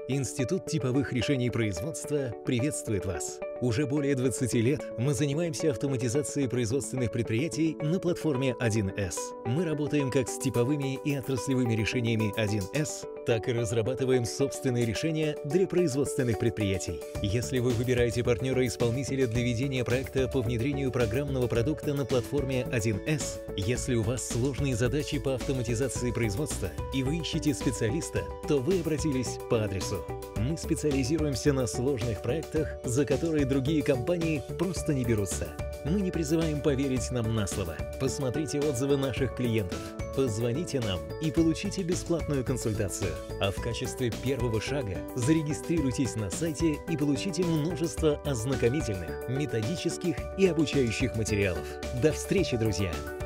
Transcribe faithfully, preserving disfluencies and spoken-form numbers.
Институт типовых решений производства приветствует вас. Уже более двадцати лет мы занимаемся автоматизацией производственных предприятий на платформе один эс. Мы работаем как с типовыми и отраслевыми решениями один эс, так и разрабатываем собственные решения для производственных предприятий. Если вы выбираете партнера-исполнителя для ведения проекта по внедрению программного продукта на платформе один эс, если у вас сложные задачи по автоматизации производства и вы ищете специалиста, то вы обратились по адресу. Мы специализируемся на сложных проектах, за которые другие компании просто не берутся. Мы не призываем поверить нам на слово. Посмотрите отзывы наших клиентов. Позвоните нам и получите бесплатную консультацию. А в качестве первого шага зарегистрируйтесь на сайте и получите множество ознакомительных, методических и обучающих материалов. До встречи, друзья!